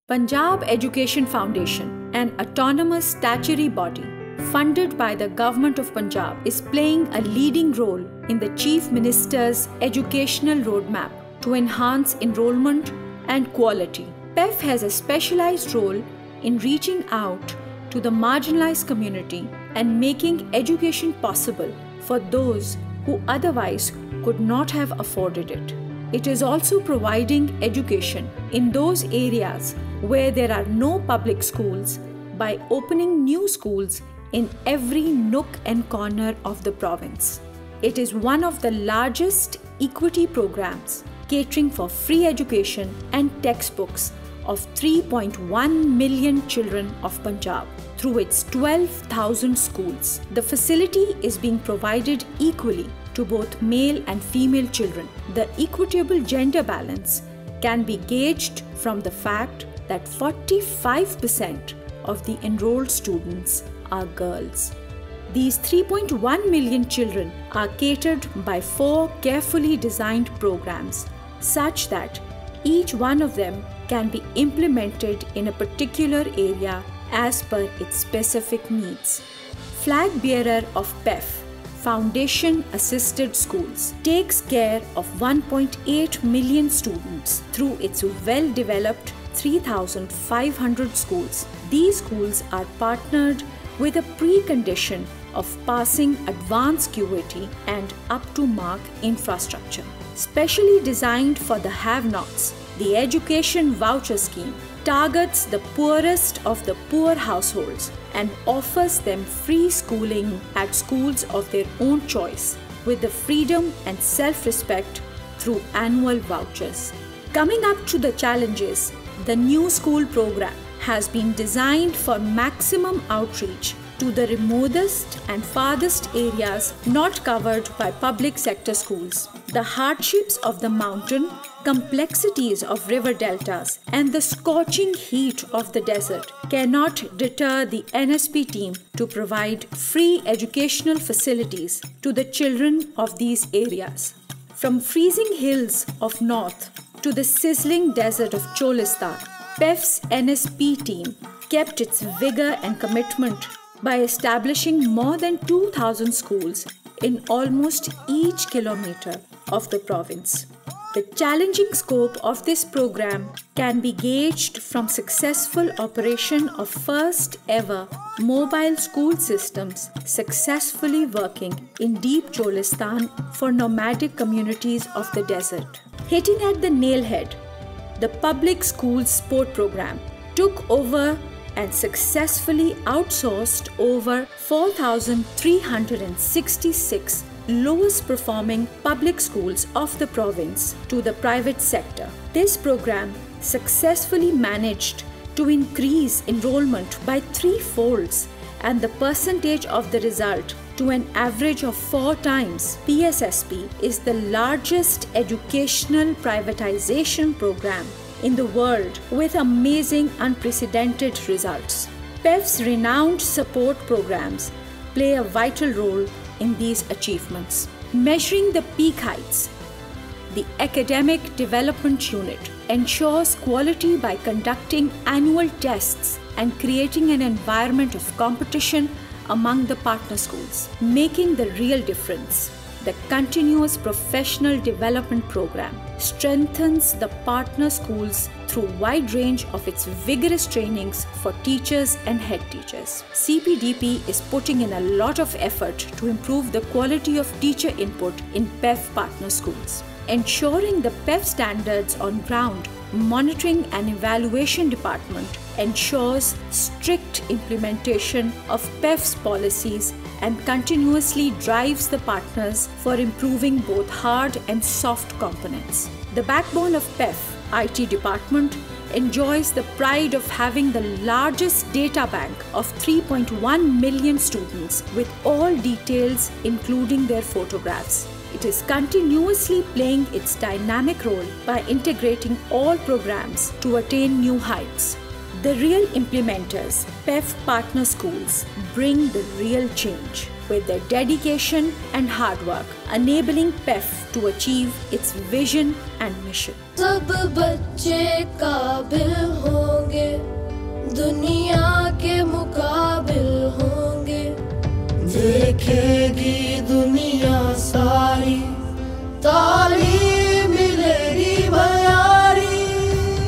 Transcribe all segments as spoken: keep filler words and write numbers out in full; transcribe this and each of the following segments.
Punjab Education Foundation, an autonomous statutory body funded by the Government of Punjab, is playing a leading role in the Chief Minister's educational roadmap to enhance enrollment and quality. P E F has a specialized role in reaching out to the marginalized community and making education possible for those who otherwise could not have afforded it. It is also providing education in those areas where there are no public schools by opening new schools in every nook and corner of the province. It is one of the largest equity programs catering for free education and textbooks of three point one million children of Punjab through its twelve thousand schools. The facility is being provided equally to both male and female children. The equitable gender balance can be gauged from the fact that forty-five percent of the enrolled students are girls. These three point one million children are catered by four carefully designed programs such that each one of them can be implemented in a particular area as per its specific needs. Flag bearer of P E F, Foundation Assisted Schools, takes care of one point eight million students through its well-developed three thousand five hundred schools. These schools are partnered with a precondition of passing advanced Q A T and up-to-mark infrastructure. Specially designed for the have-nots, the Education Voucher Scheme targets the poorest of the poor households and offers them free schooling at schools of their own choice with the freedom and self-respect through annual vouchers. Coming up to the challenges, the new school program has been designed for maximum outreach to the remotest and farthest areas not covered by public sector schools. The hardships of the mountain, complexities of river deltas, and the scorching heat of the desert cannot deter the N S P team to provide free educational facilities to the children of these areas. From freezing hills of north to the sizzling desert of Cholistan, P E F's N S P team kept its vigor and commitment by establishing more than two thousand schools in almost each kilometer of the province. The challenging scope of this program can be gauged from successful operation of first ever mobile school systems successfully working in deep Cholistan for nomadic communities of the desert. Hitting at the nail head, the public schools sport program took over and successfully outsourced over four thousand three hundred sixty-six lowest performing public schools of the province to the private sector. This program successfully managed to increase enrollment by three folds and the percentage of the result to an average of four times. P S S P is the largest educational privatization program in the world with amazing unprecedented results. P E F's renowned support programs play a vital role in these achievements. Measuring the peak heights, the Academic Development Unit ensures quality by conducting annual tests and creating an environment of competition among the partner schools, making the real difference. The Continuous Professional Development Program strengthens the partner schools through a wide range of its vigorous trainings for teachers and head teachers. C P D P is putting in a lot of effort to improve the quality of teacher input in P E F partner schools. Ensuring the P E F standards on ground, monitoring and evaluation department ensures strict implementation of P E F's policies and continuously drives the partners for improving both hard and soft components. The backbone of P E F, I T department, enjoys the pride of having the largest data bank of three point one million students with all details including their photographs. It is continuously playing its dynamic role by integrating all programs to attain new heights. The real implementers, P E F partner schools, bring the real change with their dedication and hard work, enabling P E F to achieve its vision and mission. सब बच्चे काबिल होंगे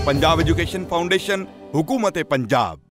Punjab education foundation, हुकूमत पंजाब।